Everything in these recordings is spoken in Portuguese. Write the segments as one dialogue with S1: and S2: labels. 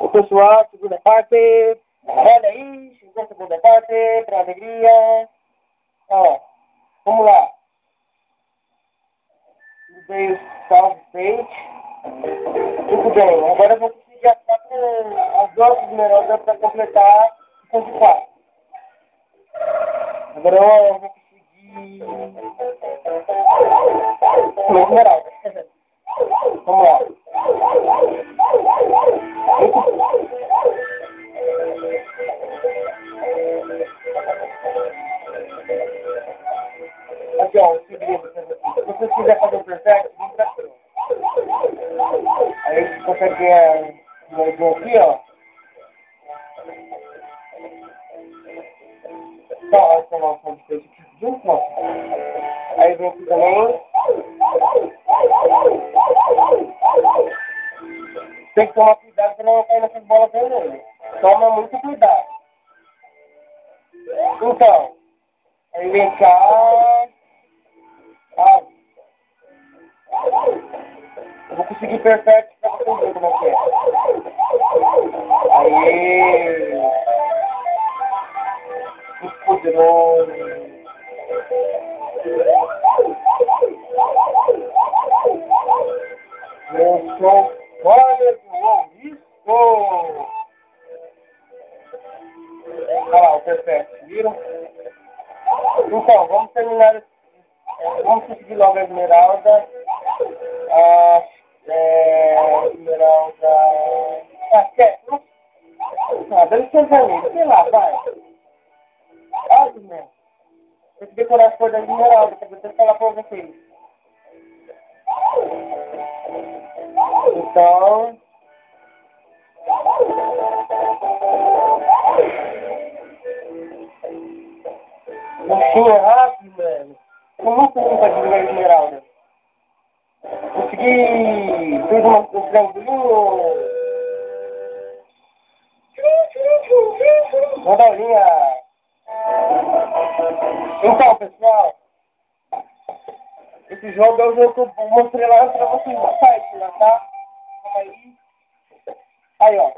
S1: O pessoal, segunda parte. Olha aí, chegou a segunda parte, pra alegria. Ó, vamos lá. Dei o salve feito. Muito bem, agora eu vou conseguir as duas esmeraldas para completar o 54. Agora eu vou conseguir uma esmeralda. Vamos lá. Aqui, ó, o segredo. Se você quiser fazer o perfeito, vem pra cima. Aí você consegue ganhar um aqui, ó. Tá, olha só, nossa, de feito aqui junto, ó. Aí vem aqui também. Tem que tomar cuidado pra não cair nessas bolas vermelhas. Toma muito cuidado. Então, aí vem cá. Ah, eu vou conseguir perfeito pra você ver como é que é. Aí. Muito poderoso. Eu sou olha isso! Olha lá, o perfeito, viram? Então, vamos terminar. Vamos conseguir logo a esmeralda. Esmeralda. Quieto. Deve ser vermelho. Sei lá, vai. Olha, meu. Tem que decorar as cores da esmeralda pra depois falar pra vocês. Então. Puxinha rápido, velho. Tô muito ruim pra adivinhar a esmeralda. Consegui. Fiz um triangulinho. Mandalinha. Então, pessoal. Esse jogo é o jogo que eu mostrei lá pra vocês no site, lá, tá? Aí. Aí, ó.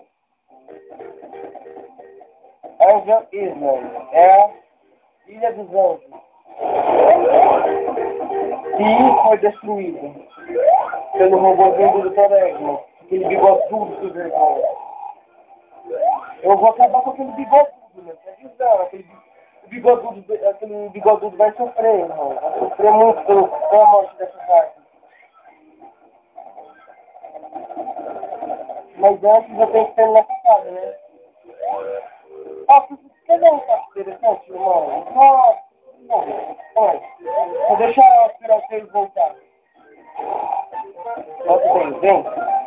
S1: Angel Island. É a Ilha dos Anjos. Que foi destruída pelo robôzinho do Dr. Eggman. Aquele bigodudo do vergonha. Eu vou acabar com aquele bigodudo, né? É visão. Aquele bigodudo vai sofrer, irmão. Vai sofrer muito pela morte dessas árvores. Mas antes eu tenho que terminar essa casa, né? Ah, quer ver um caso interessante, irmão? Nossa, não. Olha, vou deixar eu esperar vocês voltar. Volta bem, vem.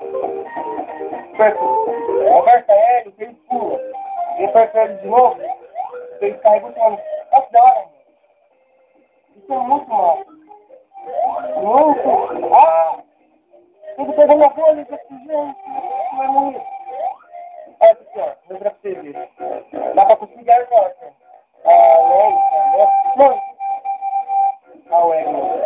S1: Aperta L, você pula. E aperta L de novo, você carrega o fone. Nossa, da hora, mano. Isso é muito mal. Muito. Ah! Tudo pegando a bolha desse jeito. Não é muito. Olha aqui, ó. Vou pra você ver. Dá pra conseguir a porta. Não. Ah, ué, mano,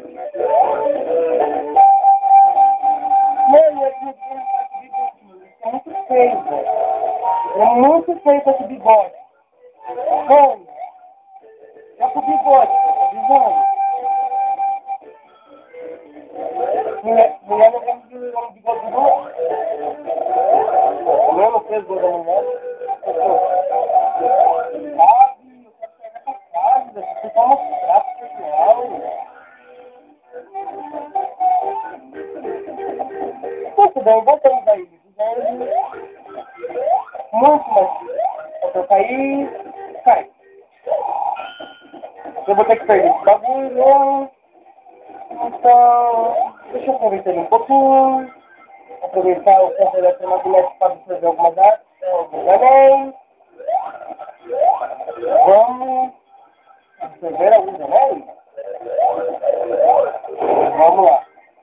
S1: é que é muito feio, velho. É muito feio com esse bigode. Mano, é com o bigode, tá visando? Mulher não conseguiu ligar no bigode do mundo. Mulher não fez gol da mulher. Ah, eu quero pegar essa casa, você toma um prato pessoal. Muito bem, voltamos aí. Muito mais. Eu cair, cai. Eu vou ter que perder esse bagulho. Então, deixa eu aproveitar um pouquinho. Aproveitar o campo eletromagnético para absorver algumas artes, alguns anéis. Vamos absorver alguns anéis? Vamos lá.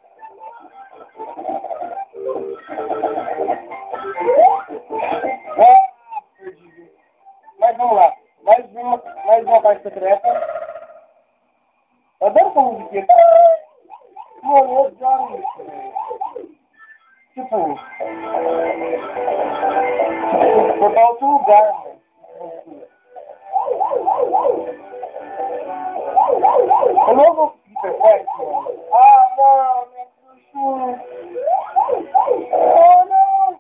S1: Perdi. Mas vamos lá. Mais uma parte secreta. Eu adoro essa musiquinha. Mano, eu adoro isso, velho. Tipo, Foi pra outro lugar, mano. Eu não vou conseguir perfeito, mano. Ah, não, minha chuchu. Oh, não.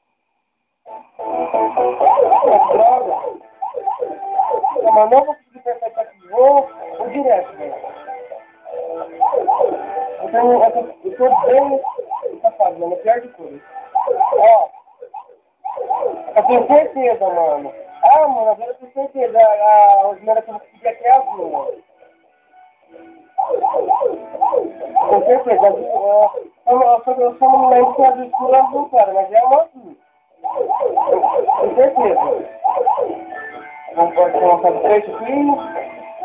S1: Droga. Não, mas não vou conseguir perfeito aqui. Vou direto, velho. Eu tô bem safado, mano. Pior de tudo. Ó. Eu tenho certeza, mano. Ah, mano, agora eu tenho certeza. A primeira que eu vou conseguir aqui é azul, mano. Com certeza, eu só não lembro se é azul escuro ou azul, cara, mas é uma azul. Com certeza. Vamos colocar o trecho aqui.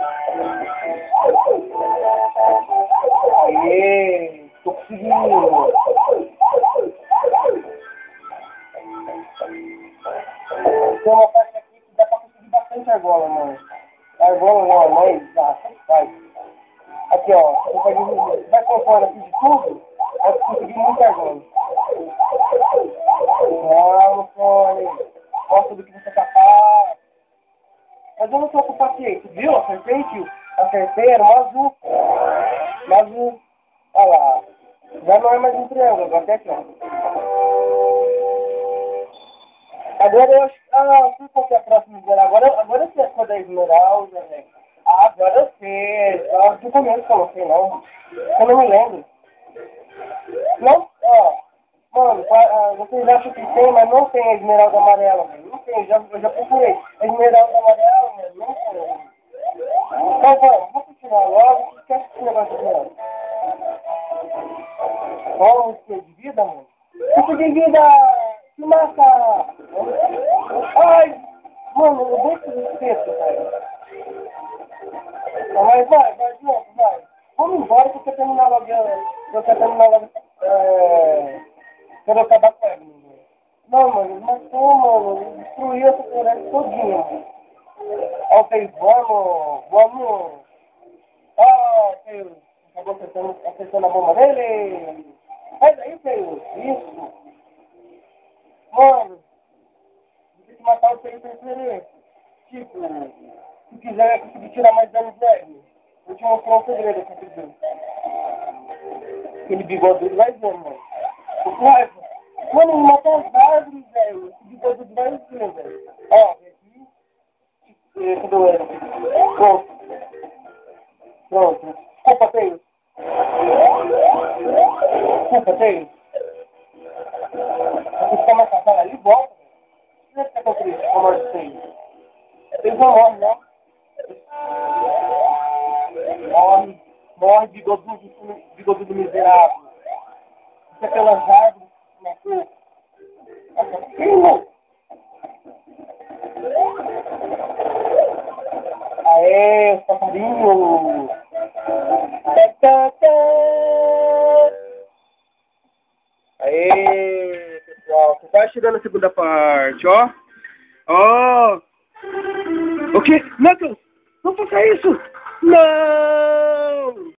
S1: Aê, tô conseguindo. Tem uma parte aqui que dá pra conseguir bastante argola, mano. Argola não, mas faz. Aqui, ó, você vai comprando aqui de tudo, vai conseguir muita argola. Vamos, Tony. Mostra do que você é capaz. Mas eu não tô com paciência, viu? Acertei, tio. Acertei, era um azul. Um azul. Olha lá. Já não é mais um triângulo, agora até aqui, ó. Agora eu acho. Ah, sei qual que é a próxima esmeralda. Agora eu sei a cor da esmeralda, velho. Ah, agora eu sei. Ah, eu também não coloquei, não. Eu não me lembro. Não, ó. Mano, vocês acham que tem, mas não tem a esmeralda amarela, velho. Não tem, eu já procurei. A esmeralda amarela, velho, não tem. Então vamos continuar logo. Esquece esse negócio de esmeralda. Ó, o que de vida, mano. Tipo de vida! Que massa! Ai! Mano, eu vou esquecer, velho. Mas vai de novo, vai. Vamos embora que eu quero terminar logo. Quando eu acabar com ele, mano. Não, mano, ele matou, mano. Ele destruiu essa floresta todinha, mano. Ó, fez, vamos. Ah, Deus. Acabou acertando a bomba nele. Sai daí, Deus. Isso. Mano, vou ter que matar o Deus primeiro. Tipo, se quiser conseguir tirar mais dano dele, vou te mostrar um segredo aqui, entendeu? Aquele bigodudo vai ver, mano. Raiva. Mano, ele matou as árvores, velho. Esse bigodudo vai ver, velho. Ó, vem aqui. Cadê ele? Pronto. Desculpa, Tails. Desculpa, Tails. Você fica mais cansado ali, volta. Não deve ficar tão triste com a morte do Tails. Tails não morre, não. Morre, bigodudo miserável. Isso é pelas árvores que matou. Assassino! Aê, passarinho! Aê, pessoal, você tá chegando na segunda parte, ó. Ó! O quê? Knuckles! Não faça isso! Não!